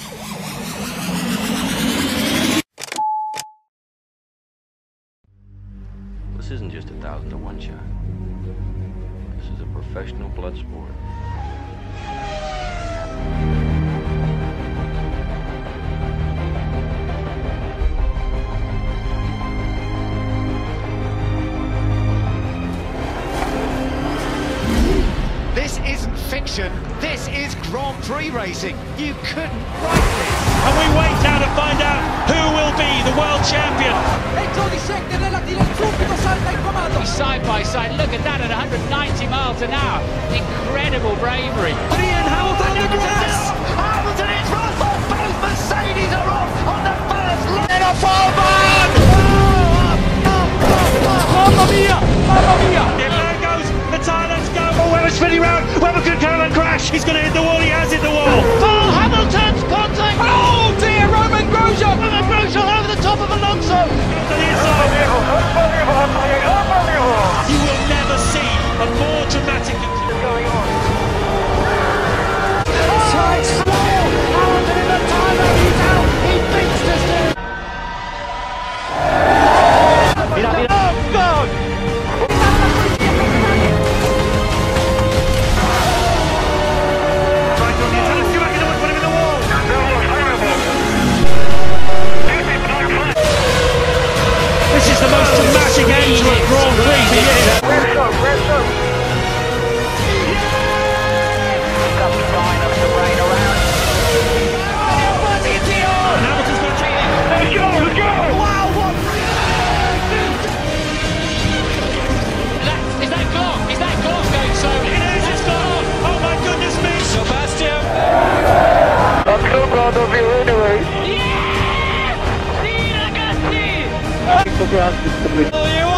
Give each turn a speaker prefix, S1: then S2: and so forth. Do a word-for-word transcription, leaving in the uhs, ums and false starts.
S1: This isn't just a thousand to one shot. This is a professional blood sport.
S2: This isn't fiction, this is Grand Prix racing. You couldn't write this.
S3: And we wait now to find out who will be the world champion.
S4: Side by side, look at that at one hundred ninety miles an hour. Incredible bravery.
S2: Ian Hamilton, yes! Hamilton is Russell, both Mercedes are off on the first line. In a fall man!
S3: Mamma mia! Mamma mia! If there goes the Thailand's go. Oh, Webber's spinning round. Webber could come and crash. He's going to hit the wall. He has hit the wall.
S4: Oh, Hamilton's contact. Oh dear, Roman Grosjean. Roman Grosjean over the top of Alonso.
S3: To the inside. You will never see a more dramatic going on.
S2: Hamilton in the timer, he's out, he beats this dude. Oh God!
S3: Right on the inside. See what I can do. Put him in the wall. This is the most dramatic end to a Grand Prix.
S5: Red up, red up. Got the sign of the rain around.
S3: And Hamilton's going to take it.
S5: Let's go, let's go!
S2: Wow, what?
S4: Is that, is that Glock? Is that Glock going so?
S3: It is, it's gone. Oh my goodness me.
S4: Sebastian.
S5: I'm so proud of you anyway.
S4: Yeah! Sì, ragazzi!
S5: So proud of you.
S3: Oh, you